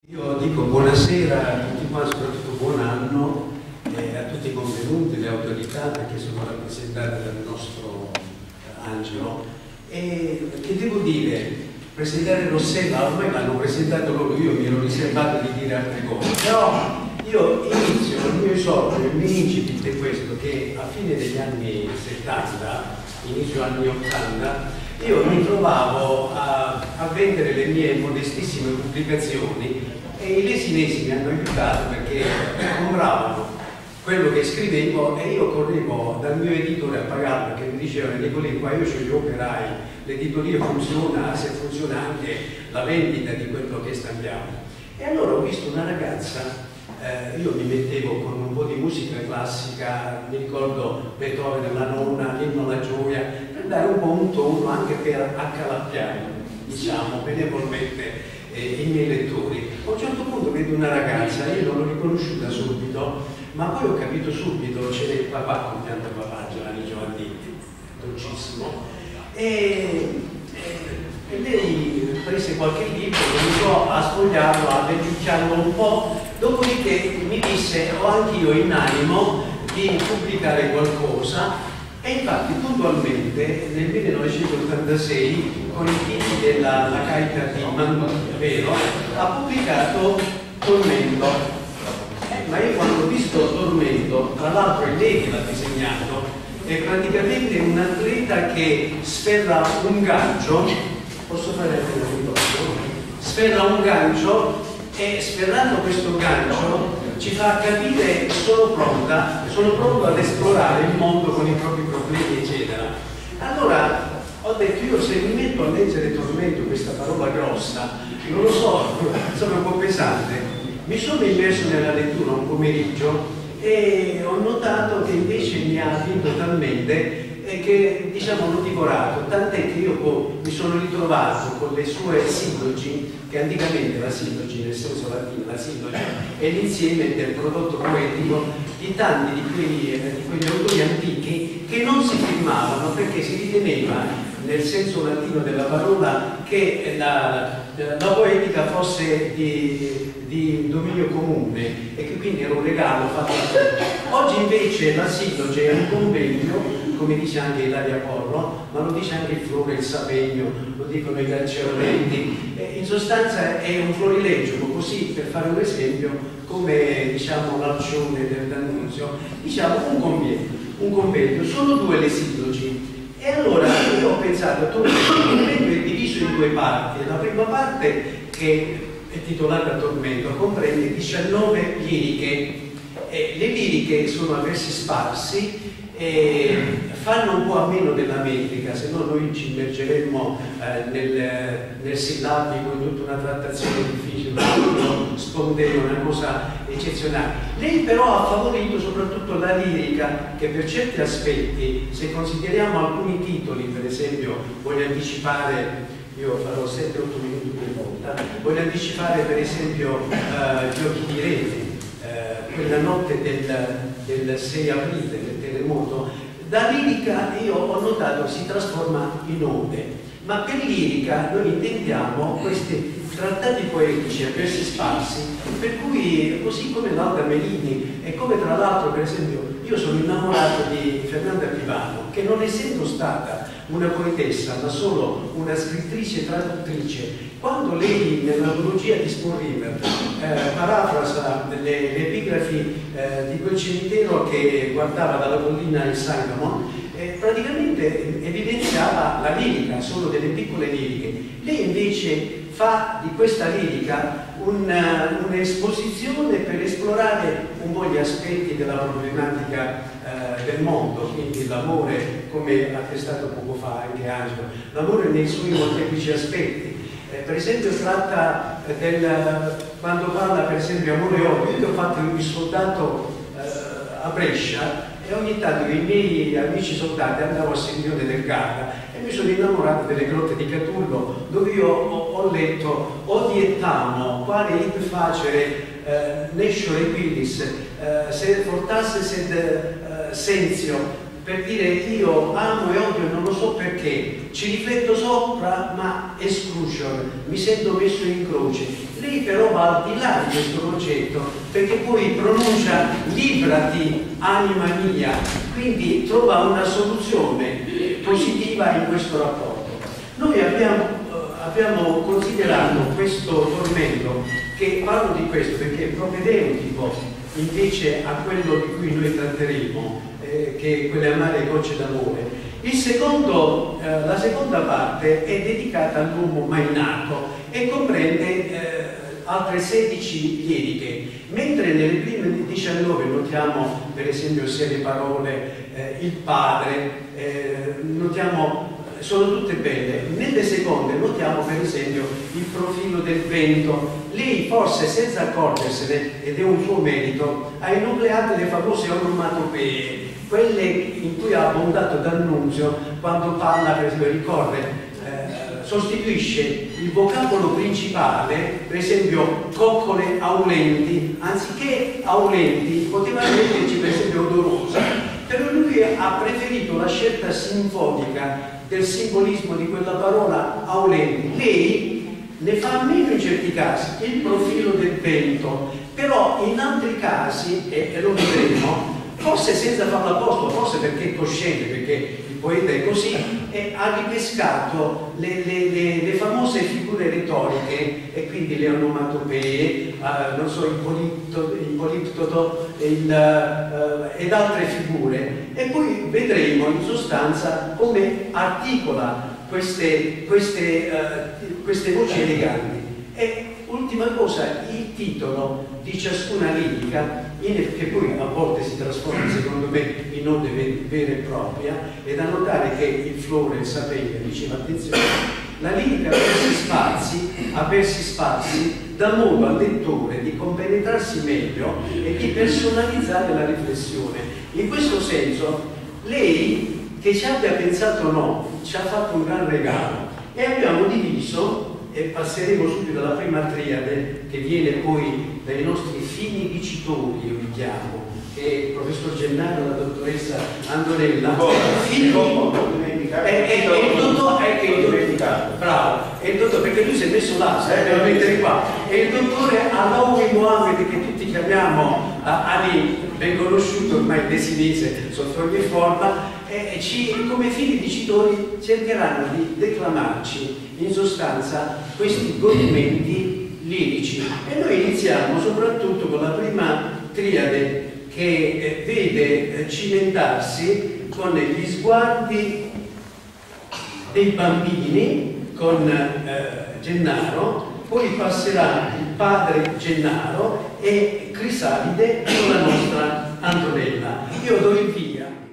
Io dico buonasera a tutti quanti, soprattutto buon anno a tutti i convenuti, le autorità, perché sono rappresentate dal nostro Angelo. E che devo dire, presentare Rossella, ormai l'hanno presentato loro, io mi ero riservato di dire altre cose, però io inizio il mio esordio, il mio incipit è questo, che a fine degli anni 70, inizio anni 80, io mi trovavo a vendere le mie modestissime pubblicazioni e i lesinesi mi hanno aiutato perché compravano quello che scrivevo e io correvo dal mio editore a pagarlo, perché mi dicevano: Nicolì, qua io ho gli operai, l'editoria funziona se funziona anche la vendita di quello che stampiamo. E allora ho visto una ragazza, io mi mettevo con un po' di musica classica, mi ricordo Beethoven, la nonna, l'inno alla gioia, per dare un po' un tono, anche per accalappiare, diciamo, benevolmente i miei lettori. A un certo punto vedo una ragazza, io non l'ho riconosciuta subito, ma poi ho capito subito, c'era il papà, con pianto papà, Giovanni, dolcissimo, e lei prese qualche libro, cominciò a sfogliarlo, a leggicciarlo un po', dopodiché mi disse: ho anch'io in animo di pubblicare qualcosa. E infatti puntualmente nel 1986, con i titoli della Carica di Mantovero, ha pubblicato Tormento. Ma io quando ho visto Tormento, tra l'altro è lei che l'ha disegnato, è praticamente un atleta che sferra un gancio, posso fare anche un ritorno? Sferra un gancio e sferrando questo gancio ci fa capire: sono pronto ad esplorare il mondo con i propri problemi, eccetera. Allora ho detto: io se mi metto a leggere Tormento, questa parola grossa, non lo so, insomma un po' pesante, mi sono immerso nella lettura un pomeriggio e ho notato che invece mi ha vinto talmente che, diciamo, l'ho divorato, tant'è che io mi sono ritrovato con le sue sillogi, che anticamente la sillogi, nel senso latino, la sillogi è l'insieme del prodotto poetico di tanti di quegli autori antichi che non si firmavano perché si riteneva, nel senso latino della parola, che la poetica fosse di dominio comune e che quindi era un regalo fatto a tutti. Oggi invece la silloge è un convegno, come dice anche Ilaria Porro, ma lo dice anche il Flore, il Sapegno, lo dicono i Calceolenti. In sostanza è un florileggio, così per fare un esempio, come diciamo l'Alcione del D'Annunzio, diciamo un convegno, sono due le sillogi. E allora io ho pensato: il Tormento è diviso in due parti. La prima parte, che è titolata Tormento, comprende 19 liriche. Le liriche sono a versi sparsi, fanno un po' a meno della metrica, se no noi ci immergeremmo nel sillabico, in tutta una trattazione difficile, spondeo, una cosa eccezionale. Lei però ha favorito soprattutto la lirica, che per certi aspetti, se consideriamo alcuni titoli, per esempio, voglio anticipare, io farò 7-8 minuti per volta, voglio anticipare per esempio Gli occhi di rete, quella notte del 6 aprile, del terremoto. Da lirica io ho notato si trasforma in ode, ma per lirica noi intendiamo questi trattati poetici a versi sparsi, per cui, così come l'Alda Melini, e come tra l'altro, per esempio, io sono innamorato di Fernanda Pivano, che non essendo stata una poetessa ma solo una scrittrice e traduttrice, quando lei nell'antologia di Spoon River parafrasa le epigrafi di quel cimitero che guardava dalla collina il Sangamon, praticamente evidenziava la lirica, solo delle piccole liriche. Lei invece fa di questa lirica un'esposizione per esplorare un po' gli aspetti della problematica del mondo, quindi l'amore, come ha attestato poco fa anche Angelo, l'amore nei suoi molteplici aspetti. Per esempio tratta quando parla per esempio amore e odio. Io ho fatto il soldato a Brescia e ogni tanto i miei amici soldati andavo a Sempione del Garda e mi sono innamorato delle grotte di Catullo, dove io ho letto odi et amo, quale id facere nescio requiris, se fortasse sed sensio per dire io amo e odio non lo so perché, ci rifletto sopra ma exclusion, mi sento messo in croce. Lei però va al di là di questo concetto, perché poi pronuncia librati anima mia, quindi trova una soluzione positiva in questo rapporto. Noi abbiamo considerato questo tormento, che parlo di questo perché è propedeutico invece a quello di cui noi tratteremo, che è quelle amare gocce d'amore. La seconda parte è dedicata all'uomo mai nato e comprende altre 16 liriche, mentre nelle prime 19 notiamo per esempio 6 parole, il padre, notiamo sono tutte belle. Nelle seconde notiamo per esempio il profilo del vento. Lei forse senza accorgersene, ed è un suo merito, ha enucleato le famose onomatopee, quelle in cui ha abbondato D'Annunzio quando parla, per esempio, ricorre, sostituisce il vocabolo principale, per esempio coccole aulenti, anziché aulenti poteva metterci per esempio odorosa, però lui ha preferito la scelta sinfonica del simbolismo di quella parola aulenti. Lei ne fa meno in certi casi, il profilo del vento, però in altri casi, e lo vedremo, forse senza farlo apposta, forse perché è cosciente, perché il poeta è così, e ha ripescato le famose figure retoriche e quindi le onomatopee, non so, il poliptoto ed altre figure, e poi vedremo in sostanza come articola queste voci eleganti. E ultima cosa, il titolo di ciascuna lirica, che poi a volte si trasforma secondo me in ode vera e propria, è da notare che il Flore, il sapere, diceva attenzione, la lirica a versi sparsi dà modo al lettore di compenetrarsi meglio e di personalizzare la riflessione. In questo senso lei, che ci abbia pensato o no, ci ha fatto un gran regalo, e abbiamo diviso, e passeremo subito alla prima triade che viene poi dai nostri fini dicitori, io li chiamo, che è il professor Gennaro e la dottoressa Antonella. Bravo, è il dottore, perché lui si è messo là, lo mettere qua, è il dottore Alaoui Mohamed, che tutti chiamiamo Ali, ben conosciuto ormai desinese sotto ogni forma, e come fini dicitori cercheranno di declamarci in sostanza questi godimenti lirici. E noi iniziamo soprattutto con la prima triade, che vede cimentarsi con gli sguardi dei bambini con Gennaro, poi passerà il padre Gennaro e Crisalide con la nostra Antonella. Io do il via